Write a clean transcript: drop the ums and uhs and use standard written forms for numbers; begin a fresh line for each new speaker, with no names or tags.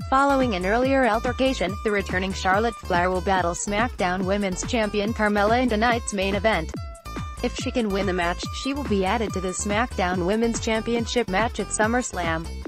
Following an earlier altercation, the returning Charlotte Flair will battle SmackDown Women's Champion Carmella in tonight's main event. If she can win the match, she will be added to the SmackDown Women's Championship match at SummerSlam.